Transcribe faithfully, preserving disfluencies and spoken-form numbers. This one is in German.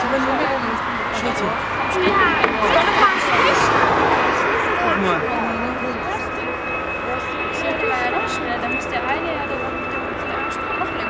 Schwitze. Guck mal. Da muss der eine ja, der war mit dem Arsch noch länger.